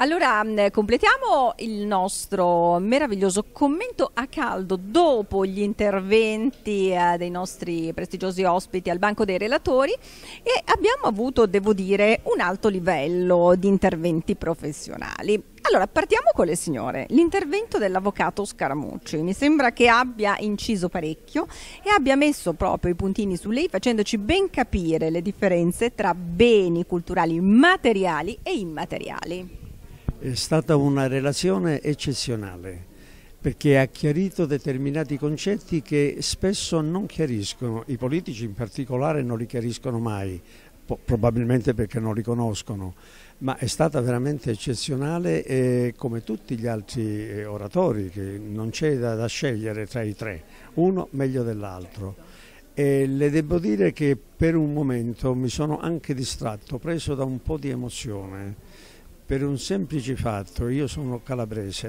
Allora, completiamo il nostro meraviglioso commento a caldo dopo gli interventi dei nostri prestigiosi ospiti al banco dei relatori e abbiamo avuto, devo dire, un alto livello di interventi professionali. Allora, partiamo con le signore. L'intervento dell'avvocato Scaramucci mi sembra che abbia inciso parecchio e abbia messo proprio i puntini su lei, facendoci ben capire le differenze tra beni culturali materiali e immateriali. È stata una relazione eccezionale perché ha chiarito determinati concetti che spesso non chiariscono, i politici in particolare non li chiariscono mai, probabilmente perché non li conoscono, ma è stata veramente eccezionale come tutti gli altri oratori, che non c'è da scegliere tra i tre, uno meglio dell'altro. E le devo dire che per un momento mi sono anche distratto, preso da un po' di emozione. Per un semplice fatto, io sono calabrese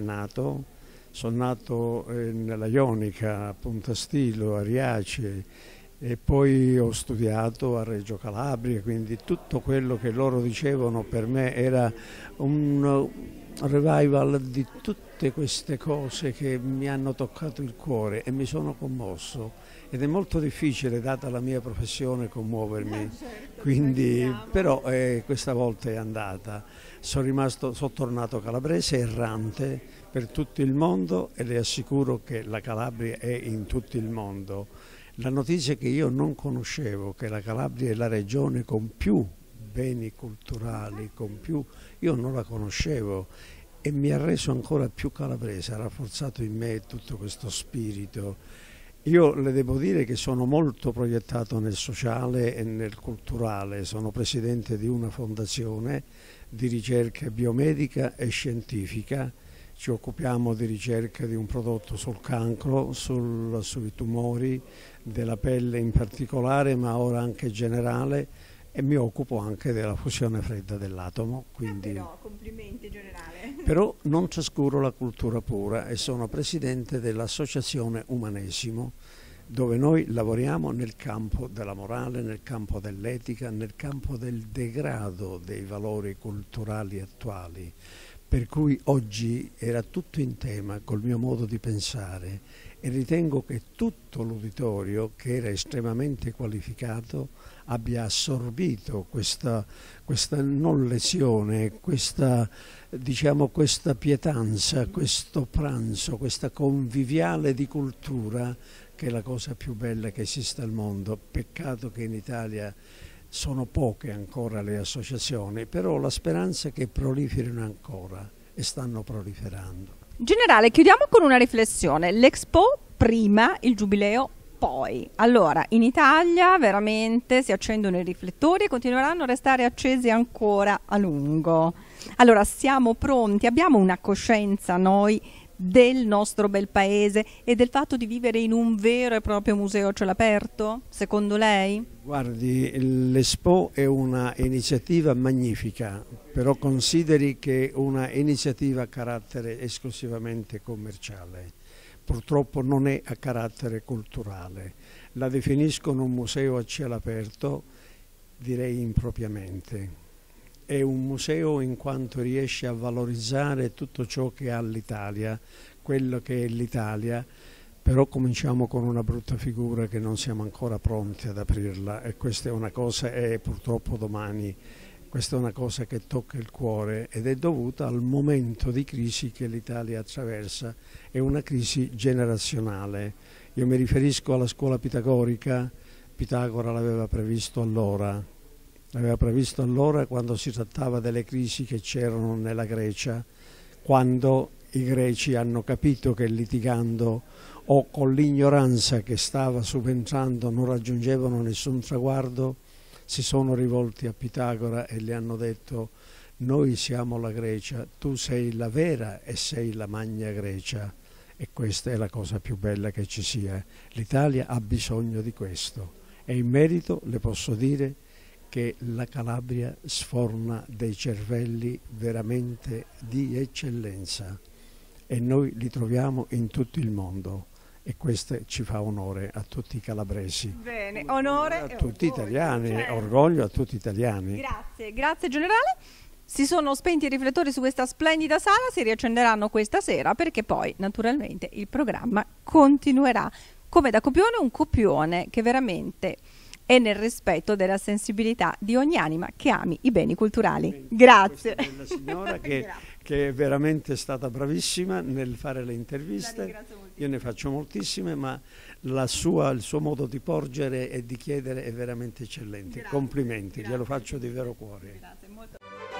sono nato nella Ionica, a Punta Stilo, a Riace, e poi ho studiato a Reggio Calabria, quindi tutto quello che loro dicevano per me era un revival di tutte queste cose che mi hanno toccato il cuore e mi sono commosso. Ed è molto difficile, data la mia professione, commuovermi, quindi, però questa volta è andata. Sono tornato calabrese, errante per tutto il mondo e le assicuro che la Calabria è in tutto il mondo. La notizia che io non conoscevo, che la Calabria è la regione con più beni culturali, io non la conoscevo e mi ha reso ancora più calabrese, ha rafforzato in me tutto questo spirito. Io le devo dire che sono molto proiettato nel sociale e nel culturale, sono presidente di una fondazione di ricerca biomedica e scientifica, ci occupiamo di ricerca di un prodotto sul cancro, sui tumori, della pelle in particolare, ma ora anche generale, e mi occupo anche della fusione fredda dell'atomo. Quindi, però, complimenti generale. Però non trascuro la cultura pura e sono presidente dell'Associazione Umanesimo, dove noi lavoriamo nel campo della morale, nel campo dell'etica, nel campo del degrado dei valori culturali attuali. Per cui oggi era tutto in tema col mio modo di pensare e ritengo che tutto l'uditorio, che era estremamente qualificato, abbia assorbito questa non lesione, questa pietanza, questo pranzo, questa conviviale di cultura che è la cosa più bella che esiste al mondo. Peccato che in Italia sono poche ancora le associazioni, però la speranza è che proliferino ancora e stanno proliferando. Generale, chiudiamo con una riflessione. L'Expo prima, il Giubileo poi. Allora, in Italia veramente si accendono i riflettori e continueranno a restare accesi ancora a lungo. Allora, siamo pronti, abbiamo una coscienza noi del nostro bel paese e del fatto di vivere in un vero e proprio museo a cielo aperto, secondo lei? Guardi, l'Expo è una iniziativa magnifica, però consideri che è una iniziativa a carattere esclusivamente commerciale. Purtroppo non è a carattere culturale. La definiscono un museo a cielo aperto, direi impropriamente. È un museo in quanto riesce a valorizzare tutto ciò che ha l'Italia, quello che è l'Italia, però cominciamo con una brutta figura che non siamo ancora pronti ad aprirla e questa è una cosa, e purtroppo domani, questa è una cosa che tocca il cuore ed è dovuta al momento di crisi che l'Italia attraversa, è una crisi generazionale. Io mi riferisco alla scuola pitagorica, Pitagora l'aveva previsto allora. L'aveva previsto allora quando si trattava delle crisi che c'erano nella Grecia, quando i greci hanno capito che litigando o con l'ignoranza che stava subentrando non raggiungevano nessun traguardo, si sono rivolti a Pitagora e gli hanno detto: noi siamo la Grecia, tu sei la vera e sei la Magna Grecia. E questa è la cosa più bella che ci sia. L'Italia ha bisogno di questo e in merito le posso dire che la Calabria sforna dei cervelli veramente di eccellenza e noi li troviamo in tutto il mondo e questo ci fa onore a tutti i calabresi. Bene, onore a tutti gli italiani, certo. Orgoglio a tutti gli italiani. Grazie, grazie generale. Si sono spenti i riflettori su questa splendida sala, si riaccenderanno questa sera perché poi naturalmente il programma continuerà. Come da copione, un copione che veramente è nel rispetto della sensibilità di ogni anima che ami i beni culturali. Grazie. Questa è la signora che è veramente stata bravissima nel fare le interviste. Io ne faccio moltissime, ma il suo modo di porgere e di chiedere è veramente eccellente. Grazie. Complimenti, Grazie. glielo faccio di vero cuore. Grazie molto.